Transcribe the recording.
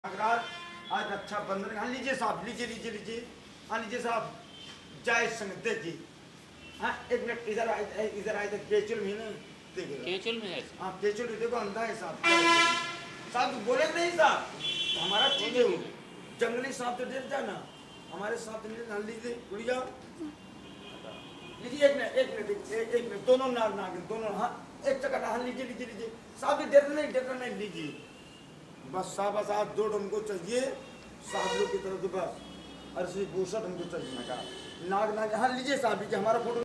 नागराज आज रक्षाबंधन। हाँ लीजिए साहब, लीजिए लीजिए लीजिए। हाँ लीजिए साहब, जय संग देखिए। हाँ एक मिनट इधर आए, इधर आए, केचुल में ना देखिए। केचुल में है? हाँ केचुल में देखो, अंधा है साहब। साहब बोले नहीं साहब, तो हमारा चीज है वो। जंगली सांप तो डर जाना, हमारे सांप तो नहीं। लीजिए उड़ जाओ। लीजिए एक मिनट एक मिनट एक मिनट, दोनों नागिन दोनों। हाँ एक चक्कर। हाँ लीजिए लीजिए लीजिए साहब, डरना नहीं लीजिए बस साहब। बस आप दो हमको चाहिए साहब लोग की तरफ से बस। अर्शी भूषण हमको चाहिए नाग नाग। हाँ लीजिए साहब, लीजिए हमारा फोटो।